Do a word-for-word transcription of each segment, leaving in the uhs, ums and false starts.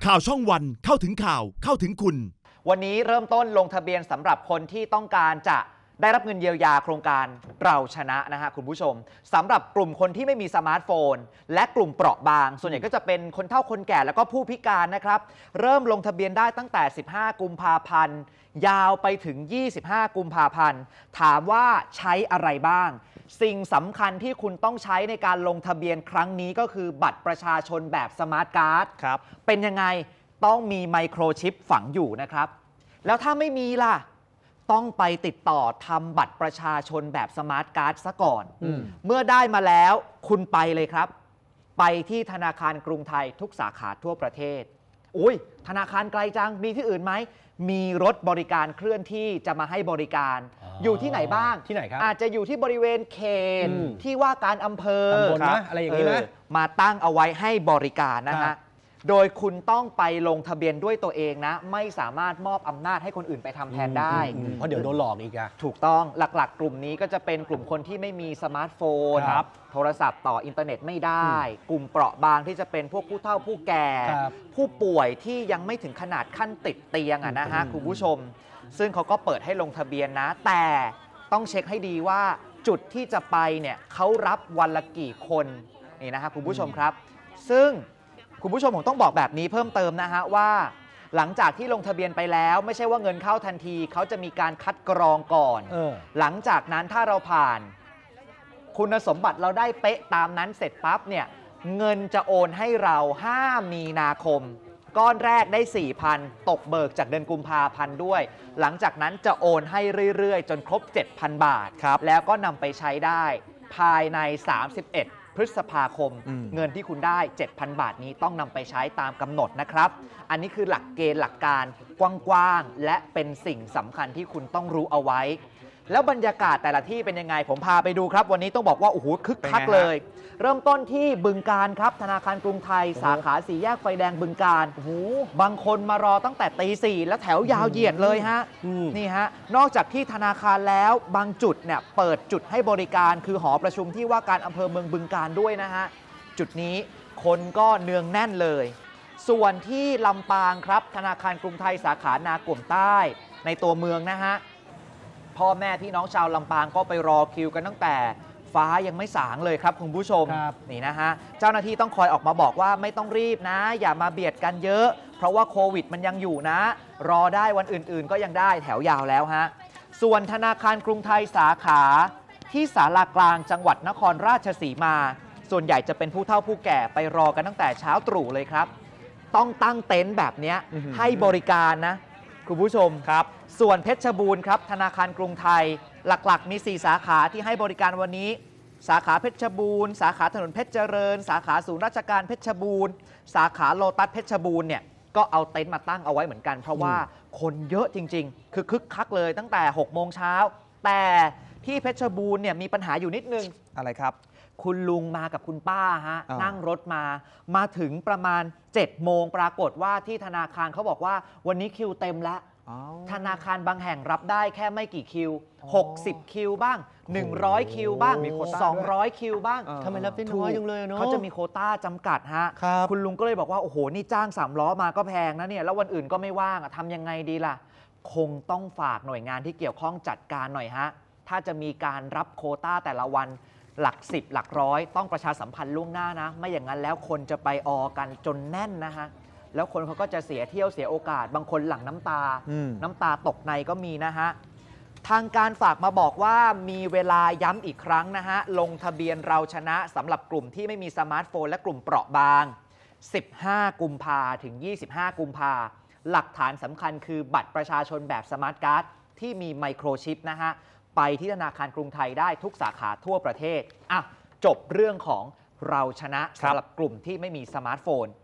ข่าวช่องวันเข้าถึงข่าวเข้าถึงคุณวันนี้เริ่มต้นลงทะเบียนสำหรับคนที่ต้องการจะได้รับเงินเยียวยาโครงการเราชนะนะฮะคุณผู้ชมสำหรับกลุ่มคนที่ไม่มีสมาร์ทโฟนและกลุ่มเปราะบางส่วนใหญ่ก็จะเป็นคนเฒ่าคนแก่แล้วก็ผู้พิการนะครับเริ่มลงทะเบียนได้ตั้งแต่สิบห้ากุมภาพันธ์ยาวไปถึงยี่สิบห้ากุมภาพันธ์ถามว่าใช้อะไรบ้างสิ่งสำคัญที่คุณต้องใช้ในการลงทะเบียนครั้งนี้ก็คือบัตรประชาชนแบบสมาร์ทการ์ดครับเป็นยังไงต้องมีไมโครชิปฝังอยู่นะครับแล้วถ้าไม่มีล่ะต้องไปติดต่อทำบัตรประชาชนแบบสมาร์ทการ์ดซะก่อนเมื่อได้มาแล้วคุณไปเลยครับไปที่ธนาคารกรุงไทยทุกสาขาทั่วประเทศอุ้ยธนาคารไกลจังมีที่อื่นไหมมีรถบริการเคลื่อนที่จะมาให้บริการ อ, อยู่ที่ไหนบ้างที่ไหนครับอาจจะอยู่ที่บริเวณเขตที่ว่าการอำเภอตำบลนะอะไรอย่างนี้นะมาตั้งเอาไว้ให้บริการนะฮะโดยคุณต้องไปลงทะเบียนด้วยตัวเองนะไม่สามารถมอบอำนาจให้คนอื่นไปทำแทนได้เพราะเดี๋ยวโดนหลอกอีกอะถูกต้องหลักๆกลุ่มนี้ก็จะเป็นกลุ่มคนที่ไม่มีสมาร์ทโฟนโทรศัพท์ต่ออินเทอร์เน็ตไม่ได้กลุ่มเปราะบางที่จะเป็นพวกผู้เฒ่าผู้แก่ผู้ป่วยที่ยังไม่ถึงขนาดขั้นติดเตียงอะนะฮะคุณผู้ชมซึ่งเขาก็เปิดให้ลงทะเบียนนะแต่ต้องเช็คให้ดีว่าจุดที่จะไปเนี่ยเขารับวันละกี่คนนี่นะฮะคุณผู้ชมครับซึ่งคุณผู้ชมผมต้องบอกแบบนี้เพิ่มเติมนะฮะว่าหลังจากที่ลงทะเบียนไปแล้วไม่ใช่ว่าเงินเข้าทันทีเขาจะมีการคัดกรองก่อนออหลังจากนั้นถ้าเราผ่านคุณสมบัติเราได้เป๊ะตามนั้นเสร็จปั๊บเนี่ยเงินจะโอนให้เราห้ามีนาคมก้อนแรกได้ สี่พัน ตกเบิกจากเดือนกุมภาพันธ์ด้วยหลังจากนั้นจะโอนให้เรื่อยๆจนครบ เจ็ดพัน บาทแล้วก็นำไปใช้ได้ภายในสามสิบเอ็ดพฤษภาคมเงินที่คุณได้ เจ็ดพัน บาทนี้ต้องนำไปใช้ตามกำหนดนะครับอันนี้คือหลักเกณฑ์หลักการกว้างๆและเป็นสิ่งสำคัญที่คุณต้องรู้เอาไว้แล้วบรรยากาศแต่ละที่เป็นยังไงผมพาไปดูครับวันนี้ต้องบอกว่าโอ้โหคึกคักเลยเริ่มต้นที่บึงกาฬครับธนาคารกรุงไทยสาขาสี่แยกไฟแดงบึงกาฬบางคนมารอตั้งแต่ตีสี่แล้วแถวยาวเหยียดเลยฮะนี่ฮะนอกจากที่ธนาคารแล้วบางจุดเนี่ยเปิดจุดให้บริการคือหอประชุมที่ว่าการอำเภอเมืองบึงกาฬด้วยนะฮะจุดนี้คนก็เนืองแน่นเลยส่วนที่ลำปางครับธนาคารกรุงไทยสาขานากลุ่มใต้ในตัวเมืองนะฮะพ่อแม่พี่น้องชาวลำปางก็ไปรอคิวกันตั้งแต่ฟ้ายังไม่สางเลยครับคุณผู้ชมนี่นะฮะเจ้าหน้าที่ต้องคอยออกมาบอกว่าไม่ต้องรีบนะอย่ามาเบียดกันเยอะเพราะว่าโควิดมันยังอยู่นะรอได้วันอื่นๆก็ยังได้แถวยาวแล้วฮะส่วนธนาคารกรุงไทยสาขาที่ศาลากลางจังหวัดนครราชสีมาส่วนใหญ่จะเป็นผู้เฒ่าผู้แก่ไปรอกันตั้งแต่เช้าตรู่เลยครับต้องตั้งเต็นท์แบบนี้ให้บริการนะคุณผู้ชมครับส่วนเพชรบูรณ์ครับธนาคารกรุงไทยหลักๆมีสี่สาขาที่ให้บริการวันนี้สาขาเพชรบูรณ์สาขาถนนเพชรเจริญสาขาศูนย์ราชการเพชรบูรณ์สาขาโลตัสเพชรบูรณ์เนี่ยก็เอาเต็นท์มาตั้งเอาไว้เหมือนกันเพราะว่าคนเยอะจริงๆคือคึกคักเลยตั้งแต่หกโมงเช้าแต่ที่เพชรบูรณ์เนี่ยมีปัญหาอยู่นิดนึงอะไรครับคุณลุงมากับคุณป้าฮะนั่งรถมามาถึงประมาณเจ็ดโมงปรากฏว่าที่ธนาคารเขาบอกว่าวันนี้คิวเต็มแล้วธนาคารบางแห่งรับได้แค่ไม่กี่คิวหกสิบคิวบ้างหนึ่งร้อยคิวบ้างสองร้อยคิวบ้างทำไมรับได้น้อยจังเลยเนาะเขาจะมีโควต้าจำกัดฮะคุณลุงก็เลยบอกว่าโอ้โหนี่จ้างสามล้อมาก็แพงนะเนี่ยแล้ววันอื่นก็ไม่ว่างทำยังไงดีล่ะคงต้องฝากหน่วยงานที่เกี่ยวข้องจัดการหน่อยฮะถ้าจะมีการรับโควต้าแต่ละวันหลักสิบหลักร้อยต้องประชาสัมพันธ์ล่วงหน้านะไม่อย่างนั้นแล้วคนจะไปออกันจนแน่นนะฮะแล้วคนเขาก็จะเสียเที่ยวเสียโอกาสบางคนหลั่งน้ำตาน้ำตาตกในก็มีนะฮะทางการฝากมาบอกว่ามีเวลาย้ำอีกครั้งนะฮะลงทะเบียนเราชนะสำหรับกลุ่มที่ไม่มีสมาร์ทโฟนและกลุ่มเปราะบางสิบห้ากุมภาถึงยี่สิบห้ากุมภาหลักฐานสำคัญคือบัตรประชาชนแบบสมาร์ทการ์ดที่มีไมโครชิปนะฮะไปที่ธนาคารกรุงไทยได้ทุกสาขาทั่วประเทศอ่ะจบเรื่องของเราชนะสำหรับกลุ่มที่ไม่มีสมาร์ทโฟน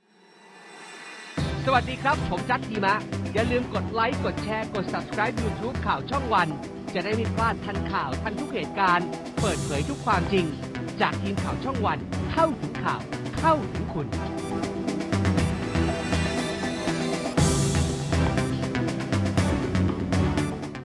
สวัสดีครับผมจัดทีมะอย่าลืมกดไลค์กดแชร์กด ซับสไครบ์ ยูทูบ ข่าวช่องวันจะได้ไม่พลาดทันข่าวทันทุกเหตุการณ์เปิดเผยทุกความจริงจากทีมข่าวช่องวันเข้าถึงข่าวเข้าถึงคุณ